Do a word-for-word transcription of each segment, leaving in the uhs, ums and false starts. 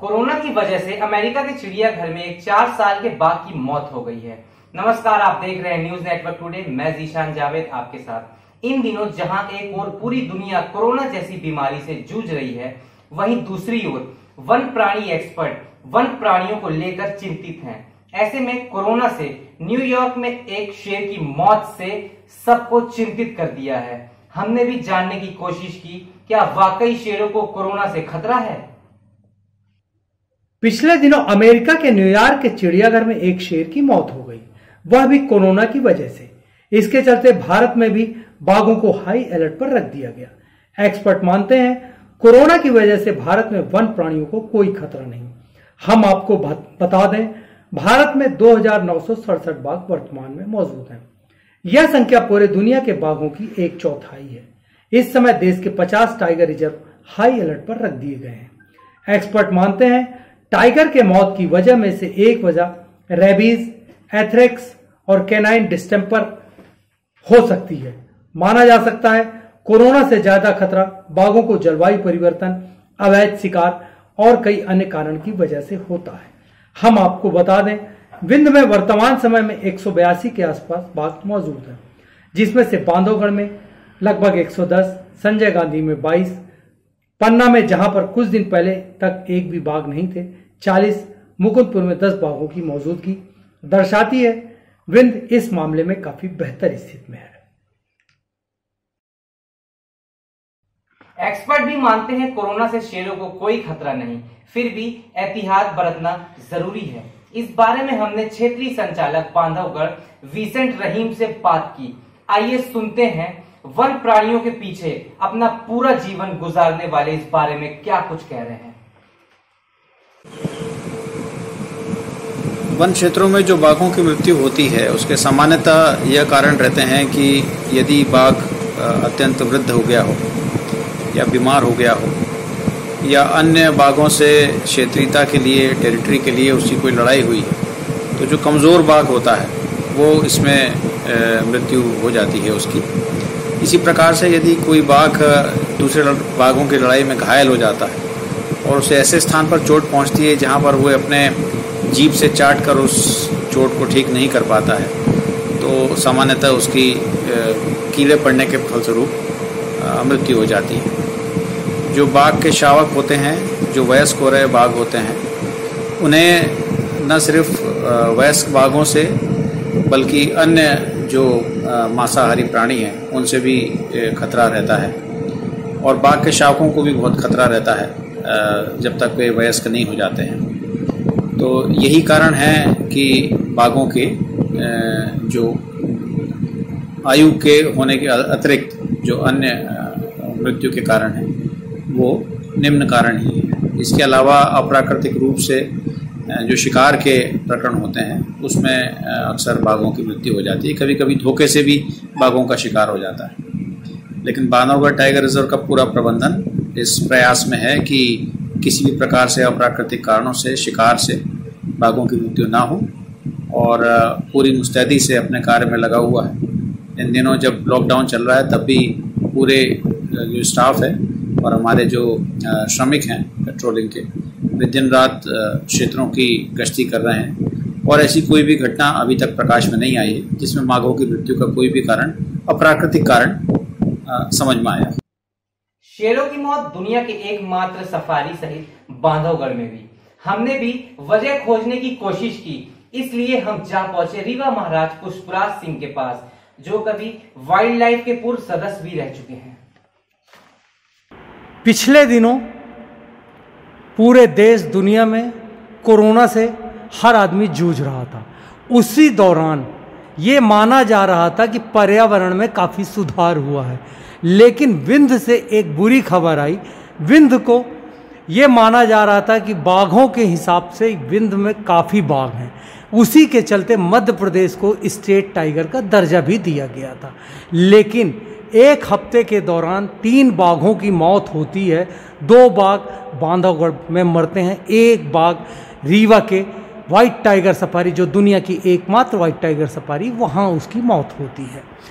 Corona की वजह से अमेरिका के चिड़ियाघर में एक चार साल के बाघ की मौत हो गई है। नमस्कार, आप देख रहे हैं न्यूज नेटवर्क टुडे। मैं जीशान जावेद आपके साथ। इन दिनों जहां एक ओर पूरी दुनिया कोरोना जैसी बीमारी से जूझ रही है, वहीं दूसरी ओर वन प्राणी एक्सपर्ट वन प्राणियों को लेकर चिंतित हैं। ऐसे में कोरोना से न्यूयॉर्क में एक शेर की मौत से सबको चिंतित कर दिया है। हमने भी जानने की कोशिश की, क्या वाकई शेरों को कोरोना से खतरा है? पिछले दिनों अमेरिका के न्यूयॉर्क के चिड़ियाघर में एक शेर की मौत हो गई, वह भी कोरोना की वजह से। इसके चलते भारत में भी बाघों को हाई अलर्ट पर रख दिया गया। एक्सपर्ट मानते हैं कोरोना की वजह से भारत में वन प्राणियों को कोई खतरा नहीं। हम आपको बता दें, भारत में दो हजार नौ सौ सड़सठ बाघ वर्तमान में मौजूद हैं। यह संख्या पूरे दुनिया के बाघों की एक चौथाई है। इस समय देश के पचास टाइगर रिजर्व हाई अलर्ट पर रख दिए गए हैं। एक्सपर्ट मानते हैं टाइगर के मौत की वजह में से एक वजह रेबीज, एथ्रेक्स और कैनाइन डिस्टेंपर हो सकती है। माना जा सकता है कोरोना से ज्यादा खतरा बाघों को जलवायु परिवर्तन, अवैध शिकार और कई अन्य कारण की वजह से होता है। हम आपको बता दें, विंध्य में वर्तमान समय में एक सौ बयासी के आसपास बाघ मौजूद हैं, जिसमें से बांधवगढ़ में लगभग एक सौ दस, संजय गांधी में बाईस, पन्ना में जहां पर कुछ दिन पहले तक एक भी बाघ नहीं थे चालीस, मुकुंदपुर में दस बाघों की मौजूदगी दर्शाती है विंध्य इस मामले में काफी बेहतर स्थिति में है। एक्सपर्ट भी मानते हैं कोरोना से शेरों को कोई खतरा नहीं, फिर भी एहतियात बरतना जरूरी है। इस बारे में हमने क्षेत्रीय संचालक बांधवगढ़ विसेंट रहीम से बात की। आइए सुनते हैं वन प्राणियों के पीछे अपना पूरा जीवन गुजारने वाले इस बारे में क्या कुछ कह रहे हैं। वन क्षेत्रों में जो बाघों की मृत्यु होती है उसके सामान्यतः यह कारण रहते हैं कि यदि बाघ अत्यंत वृद्ध हो गया हो या बीमार हो गया हो या अन्य बाघों से क्षेत्रीयता के लिए, टेरिटरी के लिए उसकी कोई लड़ाई हुई है, तो जो कमज़ोर बाघ होता है वो इसमें मृत्यु हो जाती है उसकी। इसी प्रकार से यदि कोई बाघ दूसरे बाघों की लड़ाई में घायल हो जाता है और उसे ऐसे स्थान पर चोट पहुंचती है जहां पर वो अपने जीभ से चाट कर उस चोट को ठीक नहीं कर पाता है, तो सामान्यतः उसकी कीड़े पड़ने के फलस्वरूप मृत्यु हो जाती है। जो बाघ के शावक होते हैं, जो वयस्क हो रहे बाघ होते हैं, उन्हें न सिर्फ वयस्क बाघों से बल्कि अन्य जो मांसाहारी प्राणी हैं उनसे भी खतरा रहता है, और बाघ के शावकों को भी बहुत खतरा रहता है जब तक वे वयस्क नहीं हो जाते हैं। तो यही कारण है कि बाघों के जो आयु के होने के अतिरिक्त जो अन्य मृत्यु के कारण हैं वो निम्न कारण ही है। इसके अलावा अप्राकृतिक रूप से जो शिकार के प्रकरण होते हैं उसमें अक्सर बाघों की मृत्यु हो जाती है। कभी कभी धोखे से भी बाघों का शिकार हो जाता है। लेकिन बांधवगढ़ टाइगर रिजर्व का पूरा प्रबंधन इस प्रयास में है कि किसी भी प्रकार से अप्राकृतिक कारणों से शिकार से बाघों की मृत्यु ना हो, और पूरी मुस्तैदी से अपने कार्य में लगा हुआ है। इन दिनों जब लॉकडाउन चल रहा है तब भी पूरे जो स्टाफ है और हमारे जो श्रमिक हैं पेट्रोलिंग के, वे दिन रात क्षेत्रों की गश्ती कर रहे हैं, और ऐसी कोई भी घटना अभी तक प्रकाश में नहीं आई है जिसमें बाघों की मृत्यु का कोई भी कारण अप्राकृतिक कारण समझ में आया। शेरों की मौत दुनिया के एकमात्र सफारी सहित बांधवगढ़ में भी। हमने भी वजह खोजने की कोशिश की, इसलिए हम जा पहुंचे रीवा महाराज पुष्पराज सिंह के पास, जो कभी वाइल्ड लाइफ के पूर्व सदस्य भी रह चुके हैं। पिछले दिनों पूरे देश दुनिया में कोरोना से हर आदमी जूझ रहा था। उसी दौरान ये माना जा रहा था कि पर्यावरण में काफ़ी सुधार हुआ है, लेकिन विंध्य से एक बुरी खबर आई। विंध्य को ये माना जा रहा था कि बाघों के हिसाब से विंध्य में काफ़ी बाघ हैं। उसी के चलते मध्य प्रदेश को स्टेट टाइगर का दर्जा भी दिया गया था। लेकिन एक हफ्ते के दौरान तीन बाघों की मौत होती है। दो बाघ बांधवगढ़ में मरते हैं, एक बाघ रीवा के व्हाइट टाइगर सफारी, जो दुनिया की एकमात्र व्हाइट टाइगर सफारी, वहाँ उसकी मौत होती है।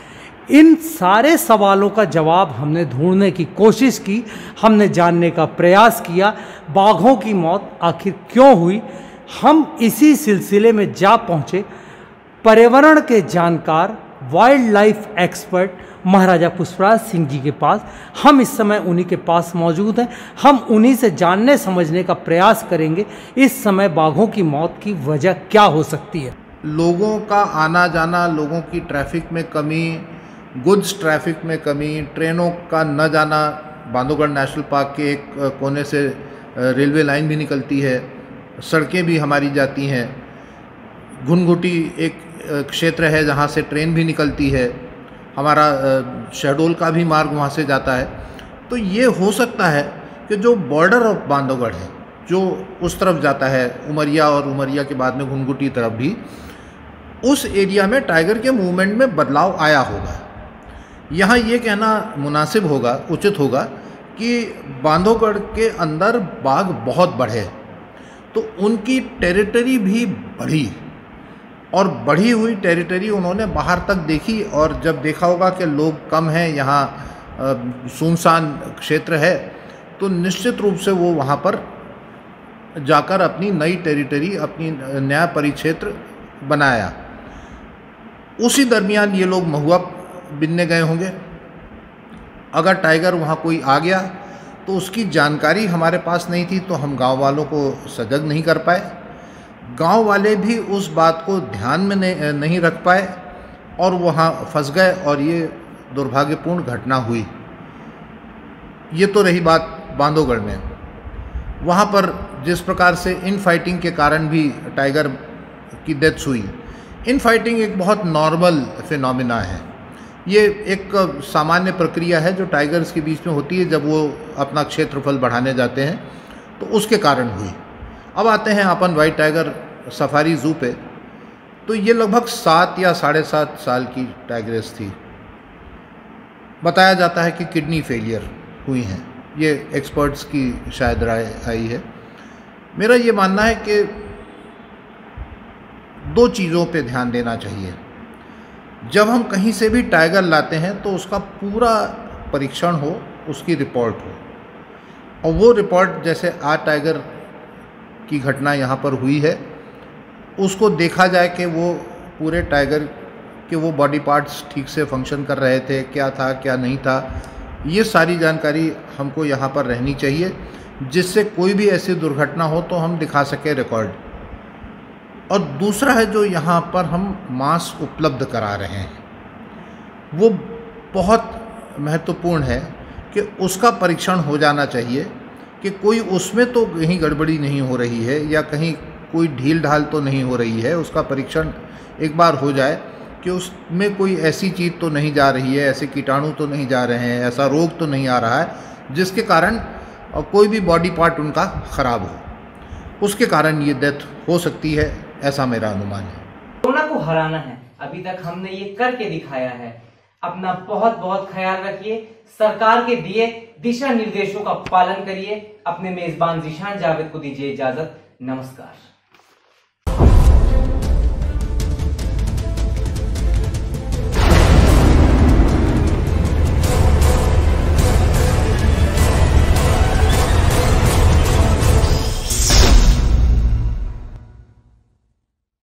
इन सारे सवालों का जवाब हमने ढूंढने की कोशिश की, हमने जानने का प्रयास किया बाघों की मौत आखिर क्यों हुई। हम इसी सिलसिले में जा पहुंचे पर्यावरण के जानकार wild life expert Maharaja Pushpraj Singh ji के पास। हम इस समय उन्हीं के पास मौजूद हैं। हम उन्हीं से जानने समझने का प्रयास करेंगे इस समय बाघों की मौत की वजह क्या हो सकती है। लोगों का आना जाना, लोगों की ट्रैफिक में कमी, गुड्स ट्रैफिक में कमी, ट्रेनों का न जाना, बांधवगढ़ नेशनल पार्क के एक कोने से रेलवे लाइन भी निकलती है, सड़कें भी हमारी जाती हैं, घुनघुटी एक क्षेत्र है जहाँ से ट्रेन भी निकलती है, हमारा शहडोल का भी मार्ग वहाँ से जाता है। तो ये हो सकता है कि जो बॉर्डर ऑफ बांधवगढ़ है, जो उस तरफ जाता है उमरिया और उमरिया के बाद में घुनघुटी तरफ भी, उस एरिया में टाइगर के मूवमेंट में बदलाव आया होगा। यहाँ ये कहना मुनासिब होगा, उचित होगा कि बांधवगढ़ के अंदर बाघ बहुत बढ़े तो उनकी टेरिटरी भी बढ़ी, और बढ़ी हुई टेरिटरी उन्होंने बाहर तक देखी, और जब देखा होगा कि लोग कम हैं, यहाँ सुनसान क्षेत्र है, तो निश्चित रूप से वो वहाँ पर जाकर अपनी नई टेरिटरी, अपनी नया परिक्षेत्र बनाया। उसी दरमियान ये लोग महुआ बिनने गए होंगे। अगर टाइगर वहाँ कोई आ गया तो उसकी जानकारी हमारे पास नहीं थी, तो हम गांव वालों को सजग नहीं कर पाए। गांव वाले भी उस बात को ध्यान में नहीं, नहीं रख पाए और वहाँ फंस गए और ये दुर्भाग्यपूर्ण घटना हुई। ये तो रही बात बांधवगढ़ में। वहाँ पर जिस प्रकार से इन फाइटिंग के कारण भी टाइगर की डेथ हुई, इन फाइटिंग एक बहुत नॉर्मल फिनोमिना है। ये एक सामान्य प्रक्रिया है जो टाइगर्स के बीच में होती है जब वो अपना क्षेत्रफल बढ़ाने जाते हैं, तो उसके कारण हुई। अब आते हैं अपन वाइट टाइगर सफारी ज़ू पे। तो ये लगभग सात या साढ़े सात साल की टाइग्रेस थी। बताया जाता है कि किडनी फेलियर हुई हैं, ये एक्सपर्ट्स की शायद राय आई है। मेरा ये मानना है कि दो चीज़ों पे ध्यान देना चाहिए। जब हम कहीं से भी टाइगर लाते हैं तो उसका पूरा परीक्षण हो, उसकी रिपोर्ट हो, और वो रिपोर्ट जैसे आज टाइगर की घटना यहाँ पर हुई है, उसको देखा जाए कि वो पूरे टाइगर के वो बॉडी पार्ट्स ठीक से फंक्शन कर रहे थे, क्या था क्या नहीं था, ये सारी जानकारी हमको यहाँ पर रहनी चाहिए, जिससे कोई भी ऐसी दुर्घटना हो तो हम दिखा सकें रिकॉर्ड। और दूसरा है जो यहाँ पर हम मांस उपलब्ध करा रहे हैं, वो बहुत महत्वपूर्ण है कि उसका परीक्षण हो जाना चाहिए कि कोई उसमें तो कहीं गड़बड़ी नहीं हो रही है या कहीं कोई ढील ढाल तो नहीं हो रही है। उसका परीक्षण एक बार हो जाए कि उसमें कोई ऐसी चीज़ तो नहीं जा रही है, ऐसे कीटाणु तो नहीं जा रहे हैं, ऐसा रोग तो नहीं आ रहा है जिसके कारण कोई भी बॉडी पार्ट उनका ख़राब हो, उसके कारण ये डेथ हो सकती है, ऐसा मेरा अनुमान है। कोरोना को हराना है, अभी तक हमने ये करके दिखाया है। अपना बहुत बहुत ख्याल रखिए, सरकार के दिए दिशा निर्देशों का पालन करिए। अपने मेजबान जीशान जावेद को दीजिए इजाजत। नमस्कार।